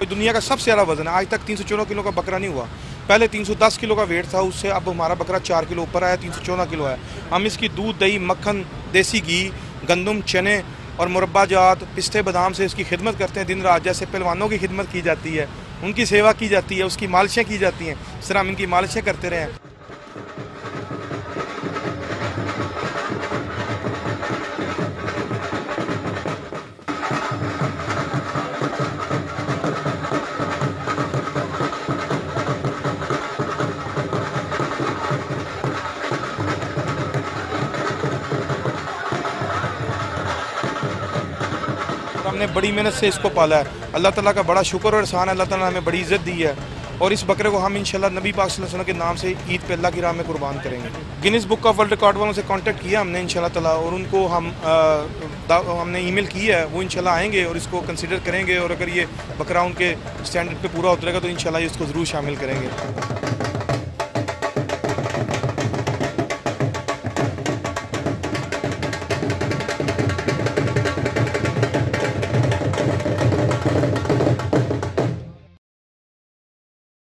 दुनिया का सबसे ज़्यादा वजन है। आज तक 314 किलो का बकरा नहीं हुआ। पहले 310 किलो का वेट था, उससे अब हमारा बकरा 4 किलो ऊपर आया, 314 किलो है। हम इसकी दूध, दही, मक्खन, देसी घी, गंदम, चने और मुरब्बा जात, पिस्ते, बादाम से इसकी खिदमत करते हैं दिन रात। जैसे पहलवानों की खिदमत की जाती है, उनकी सेवा की जाती है, उसकी मालिशें की जाती हैं, इस तरह हम इनकी मालिशें करते रहे हैं। और हमने बड़ी मेहनत से इसको पाला है। अल्लाह ताला का बड़ा शुक्र और एहसान है, अल्लाह ताला ने हमें बड़ी इज़्ज़त दी है। और इस बकरे को हम इंशाल्लाह नबी पाक सल्लल्लाहु अलैहि वसल्लम के नाम से ईद पे अल्लाह की राह में कुर्बान करेंगे। Guinness book of world record वालों से कांटेक्ट किया हमने इंशाल्लाह ताला, और उनको हमने ईमेल की है, वो इंशाल्लाह आएंगे और इसको कंसीडर करेंगे, और अगर ये बकरा उनके स्टैंडर्ड पे पूरा उतरेगा तो इंशाल्लाह इसको ज़रूर शामिल करेंगे।